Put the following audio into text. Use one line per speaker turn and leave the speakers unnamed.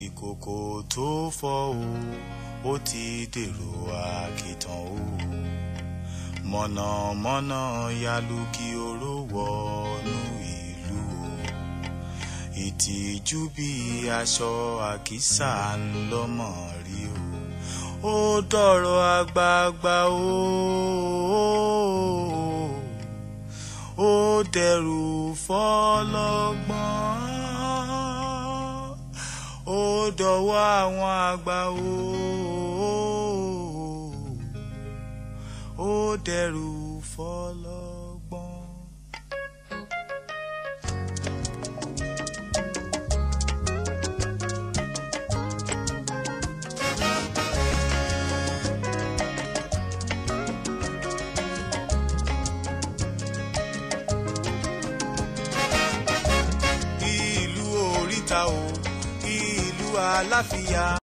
ìkòkò tó fọ́ ó ti dèrò àkìtàn o. Mọ̀nàmọ́ná yalu kí oró wọnú ìlú o. Ìtìjú bí aṣọ àkísà ńlọ́mọ rí o. Ó dọ̀rọ̀ àgbààgbà o. Ó dẹrù fọ́lọ́gbọ́n. Ó dọ̀wọ́ àwọn àgbà o. Ó dẹrù fọ́lọ́gbọ́n. Ìlú oríta o, ìlú àlàáfíà.